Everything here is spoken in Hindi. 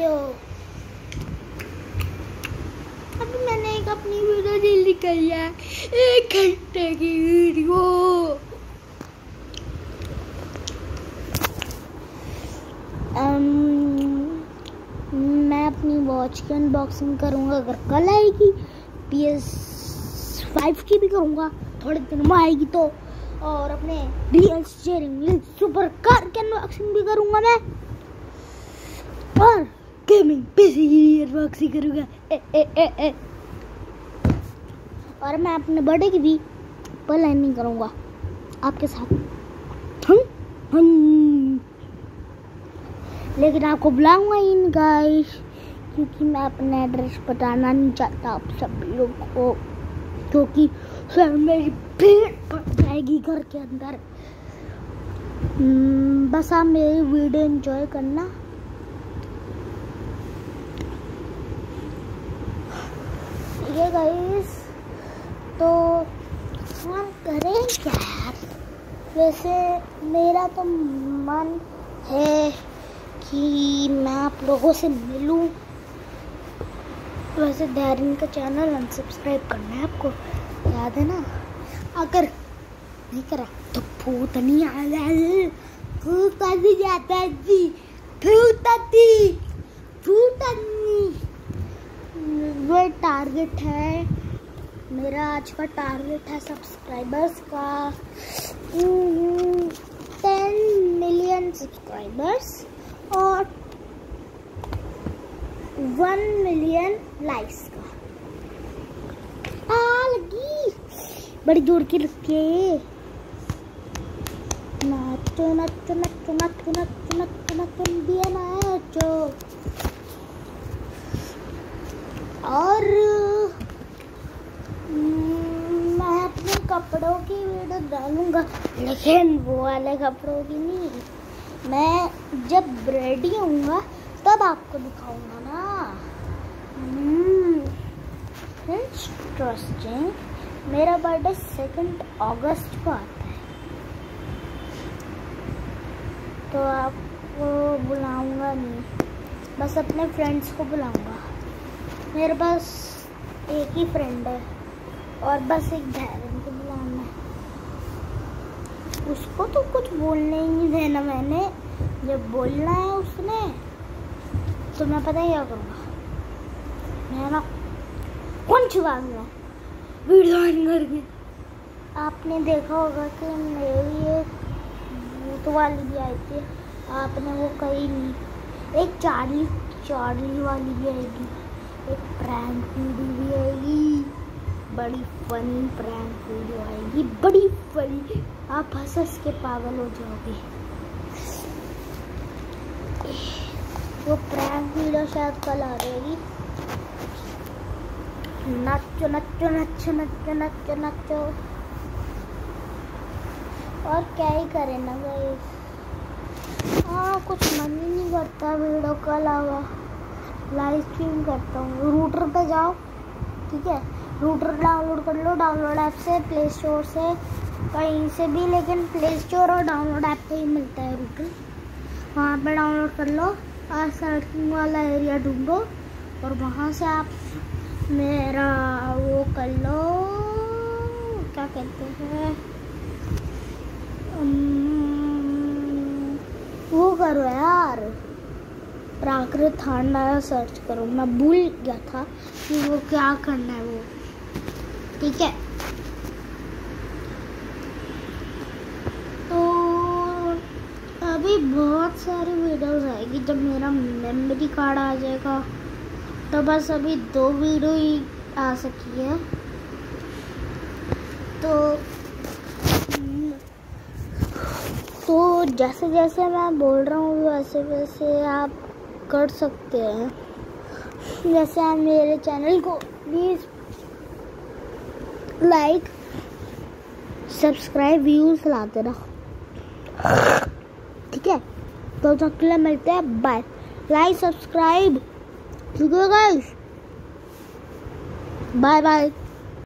अभी मैंने एक अपनी वीडियो डिलीट कर लिया है, 1 घंटे की वीडियो। मैं अपनी वॉच की अनबॉक्सिंग करूँगा, अगर कल आएगी। PS5 की भी करूँगा, थोड़े दिन में आएगी तो। और अपने real steering wheel super car की अनबॉक्सिंग भी करूँगा मैं। और गेमिंग पीसी की अनबॉक्सिंग करूँगा। और मैं अपने बर्थडे की भी प्लानिंग करूँगा आपके साथ। लेकिन आपको बुलाऊंगा ही नहीं गाइस, क्योंकि मैं अपना एड्रेस बताना नहीं चाहता आप सब लोगों को, क्योंकि फिर मेरी भीड़ पड़ जाएगी घर के अंदर। बस आप मेरी वीडियो एंजॉय करना। ये गाइस, तो हम करें क्या यार? वैसे मेरा तो मन है कि मैं आप लोगों से मिलूं। वैसे डैरिन का चैनल अनसब्सक्राइब करना है आपको, याद है ना? अगर नहीं करा तो भूतनी आ जाए, भूतनी जाता जी, भूतनी। वो टारगेट है मेरा, आज का टारगेट है सब्सक्राइबर्स का 10 मिलियन सब्सक्राइबर्स और 1 मिलियन लाइक्स का। लगी बड़ी जोर की लगती है। नाचो नाचो नाचो नाचो नाचो नाचो नाचो इंडिया नाचो। और मैं अपने कपड़ों की वीडियो डालूंगा, लेकिन वो वाले कपड़ों की नहीं। मैं जब रेडी होऊंगा तब आपको दिखाऊंगा ना। इंटरेस्टिंग। मेरा बर्थडे 2 अगस्त को आता है, तो आपको बुलाऊंगा नहीं, बस अपने फ्रेंड्स को बुलाऊंगा। मेरे पास एक ही फ्रेंड है और बस एक धैर्य को बुलाना है। उसको तो कुछ बोलने ही नहीं देना मैंने। जब बोलना है उसने तो मैं पता ही क्या करूँगा, मैं ना कौन छुपाऊंगा वीडियो ऑन करके। आपने देखा होगा कि मेरी एक भूत वाली भी आई थी, आपने वो कही नहीं। एक चार्ली वाली भी आएगी, एक प्रैंक वीडियो भी आएगी, बड़ी फनी प्रैंक वीडियो आएगी, बड़ी फनी। आप हंस के पागल हो जाओगे। वो प्रैंक वीडियो शायद कल आ रहेगी। नाचो नाचो नाचो नाचो नाचो नाचो। और क्या ही करें ना गाइस, कुछ मन ही नहीं करता वीडियो के अलावा। लाइव स्ट्रीम करता हूँ। रूटर पे जाओ, ठीक है, रूटर डाउनलोड कर लो, डाउनलोड ऐप से, प्ले स्टोर से, कहीं से भी, लेकिन प्ले स्टोर और डाउनलोड ऐप पे ही मिलता है रूटर। वहाँ पे डाउनलोड कर लो और सर्चिंग वाला एरिया ढूंढो और वहाँ से आप मेरा वो कर लो, क्या कहते हैं, वो करो यार, प्राकृत थाना सर्च करो। मैं भूल गया था कि वो क्या करना है वो, ठीक है। तो अभी बहुत सारी वीडियोस आएगी जब मेरा मेमोरी कार्ड आ जाएगा, तो बस अभी 2 वीडियो ही आ सकी है। तो जैसे जैसे मैं बोल रहा हूँ वैसे वैसे आप कर सकते हैं। जैसे आप मेरे चैनल को प्लीज़ लाइक सब्सक्राइब व्यूज लाते रहो, ठीक है। तो अगले मिलते हैं, बाय। लाइक सब्सक्राइब, ठीक है गाइस, बाय बाय।